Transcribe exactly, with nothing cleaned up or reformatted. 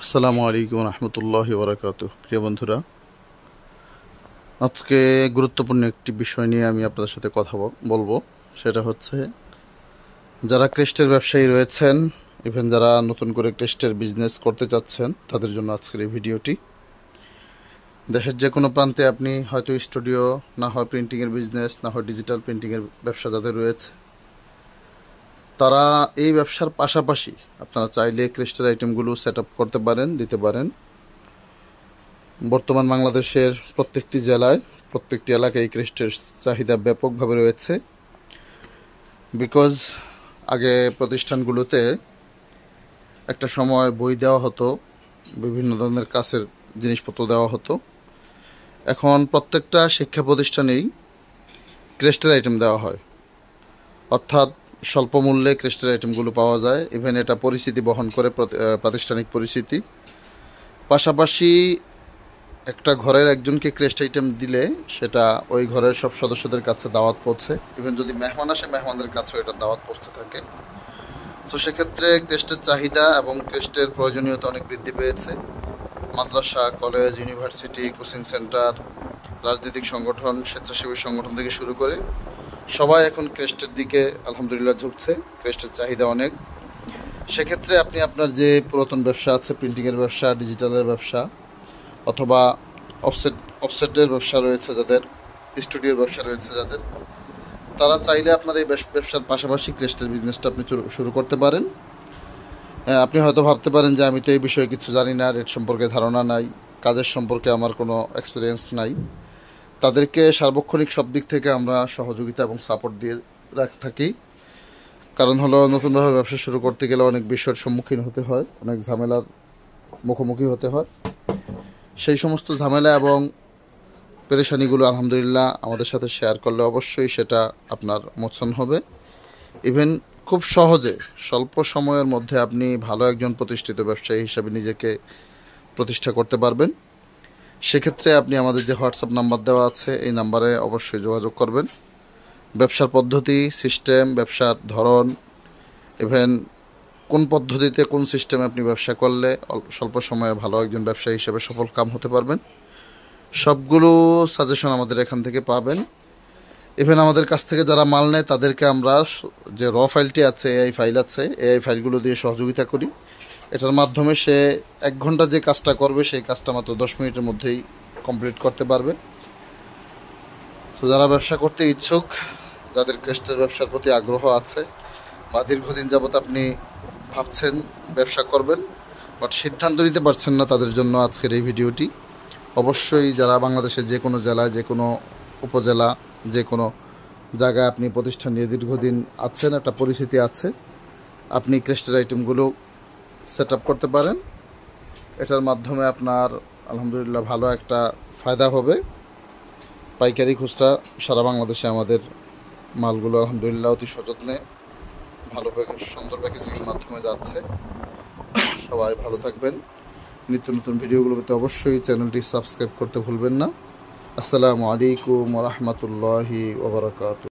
আসসালামু আলাইকুম রহমতুল্লাহি ওয়া বারাকাতুহু। প্রিয় বন্ধুরা, আজকে গুরুত্বপূর্ণ একটি বিষয় নিয়ে আমি আপনাদের সাথে কথা ব- বলবো। সেটা হচ্ছে, যারা ক্রেস্টের ব্যবসায়ী রয়েছেন, ইভেন যারা নতুন করে ক্রেস্টের বিজনেস করতে চাচ্ছেন, তাদের জন্য আজকের এই ভিডিওটি। দেশের যে কোনো প্রান্তে আপনি হয়তো স্টুডিও, না হয় প্রিন্টিংয়ের বিজনেস, না হয় ডিজিটাল প্রিন্টিংয়ের ব্যবসা যাদের রয়েছে, তারা এই ব্যবসার পাশাপাশি আপনারা চাইলে ক্রেস্টের আইটেমগুলো সেট আপ করতে পারেন, দিতে পারেন। বর্তমান বাংলাদেশের প্রত্যেকটি জেলায়, প্রত্যেকটি এলাকায় ক্রেস্টের চাহিদা ব্যাপকভাবে রয়েছে। বিকজ আগে প্রতিষ্ঠানগুলোতে একটা সময় বই দেওয়া হতো, বিভিন্ন ধরনের কাছের জিনিসপত্র দেওয়া হতো। এখন প্রত্যেকটা শিক্ষা প্রতিষ্ঠানেই ক্রেস্টের আইটেম দেওয়া হয়, অর্থাৎ স্বল্প মূল্যে ক্রেস্টের আইটেমগুলো পাওয়া যায়। ইভেন এটা পরিচিতি বহন করে, প্রতি- আহ, প্রাতিষ্ঠানিক পরিচিতি। পাশাপাশি একটা ঘরের একজনকে ক্রেস্ট আইটেম দিলে সেটা ওই ঘরের সব সদস্যদের কাছে দাওয়াত পৌঁছে। ইভেন যদি মেহমান আসে, মেহমানদের কাছেও এটা দাওয়াত পৌঁছতে থাকে। তো সেক্ষেত্রে ক্রেস্টের চাহিদা এবং ক্রেস্টের প্রয়োজনীয়তা অনেক বৃদ্ধি পেয়েছে। মাদ্রাসা, কলেজ, ইউনিভার্সিটি, কোচিং সেন্টার, রাজনৈতিক সংগঠন, স্বেচ্ছাসেবী সংগঠন থেকে শুরু করে সবাই এখন ক্রেস্টের দিকে আলহামদুলিল্লাহ ঝুঁকছে। ক্রেস্টের চাহিদা অনেক। সেক্ষেত্রে আপনি আপনার যে পুরাতন ব্যবসা আছে, প্রিন্টিংয়ের ব্যবসা, ডিজিটালের ব্যবসা, অথবা অফসেট অফসেটের ব্যবসা রয়েছে যাদের, স্টুডিওর ব্যবসা রয়েছে যাদের, তারা চাইলে আপনার এই ব্যবস- ব্যবসার পাশাপাশি ক্রেস্টের বিজনেসটা আপনি শুরু শুরু করতে পারেন। হ্যাঁ, আপনি হয়তো ভাবতে পারেন যে আমি তো এই বিষয়ে কিছু জানি না, রেট সম্পর্কে ধারণা নাই, কাজের সম্পর্কে আমার কোনো এক্সপিরিয়েন্স নাই। তাদেরকে সার্বক্ষণিক সব দিক থেকে আমরা সহযোগিতা এবং সাপোর্ট দিয়ে রাখ থাকি। কারণ হলো, নতুনভাবে ব্যবসা শুরু করতে গেলে অনেক বিষয়ের সম্মুখীন হতে হয়, অনেক ঝামেলার মুখোমুখি হতে হয়। সেই সমস্ত ঝামেলা এবং পেরেশানিগুলো আলহামদুলিল্লাহ আমাদের সাথে শেয়ার করলে অবশ্যই সেটা আপনার মোচন হবে। ইভেন খুব সহজে স্বল্প সময়ের মধ্যে আপনি ভালো একজন প্রতিষ্ঠিত ব্যবসায়ী হিসাবে নিজেকে প্রতিষ্ঠা করতে পারবেন। সেক্ষেত্রে আপনি আমাদের যে হোয়াটসঅ্যাপ নাম্বার দেওয়া আছে, এই নাম্বারে অবশ্যই যোগাযোগ করবেন। ব্যবসার পদ্ধতি, সিস্টেম, ব্যবসার ধরন, ইভেন কোন পদ্ধতিতে, কোন সিস্টেমে আপনি ব্যবসা করলে অল্প স্বল্প সময়ে ভালো একজন ব্যবসায়ী হিসেবে সফল কাম হতে পারবেন, সবগুলো সাজেশন আমাদের এখান থেকে পাবেন। ইভেন আমাদের কাছ থেকে যারা মাল নেয় তাদেরকে আমরা স- যে র ফাইলটি আছে, এআই ফাইল আছে, এআই ফাইলগুলো দিয়ে সহযোগিতা করি। এটার মাধ্যমে সে এক ঘন্টা যে কাজটা করবে, সেই কাজটা মাত্র দশ মিনিটের মধ্যেই কমপ্লিট করতে পারবে। তো যারা ব্যবসা করতে ইচ্ছুক, যাদের ক্রেস্টের ব্যবসার প্রতি আগ্রহ আছে, বা দীর্ঘদিন যাবত আপনি ভাবছেন ব্যবসা করবেন বাট সিদ্ধান্ত নিতে পারছেন না, তাদের জন্য আজকের এই ভিডিওটি। অবশ্যই যারা বাংলাদেশের যে কোনো জেলায়, যে কোনো উপজেলা, যে কোনো জায়গায় আপনি প্রতিষ্ঠান নিয়ে দীর্ঘদিন আছেন, একটা পরিচিতি আছে, আপনি ক্রেস্টের আইটেমগুলো সেট আপ করতে পারেন। এটার মাধ্যমে আপনার আলহামদুলিল্লাহ ভালো একটা ফায়দা হবে। পাইকারি, খুচরা সারা বাংলাদেশে আমাদের মালগুলো আলহামদুলিল্লাহ অতি সযত্নে ভালো প্যাকেজ, সুন্দর প্যাকেজিংয়ের মাধ্যমে যাচ্ছে। সবাই ভালো থাকবেন। নিত্য নতুন ভিডিওগুলো পেতে অবশ্যই চ্যানেলটি সাবস্ক্রাইব করতে ভুলবেন না। আসসালামু আলাইকুম ওয়া রাহমাতুল্লাহি ওয়া বারাকাতুহু।